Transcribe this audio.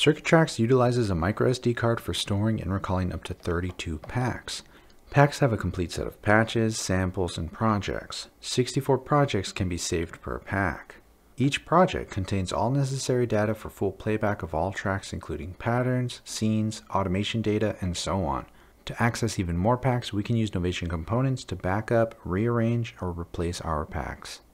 Circuit Tracks utilizes a microSD card for storing and recalling up to 32 packs. Packs have a complete set of patches, samples, and projects. 64 projects can be saved per pack. Each project contains all necessary data for full playback of all tracks, including patterns, scenes, automation data, and so on. To access even more packs, we can use Novation Components to back up, rearrange, or replace our packs.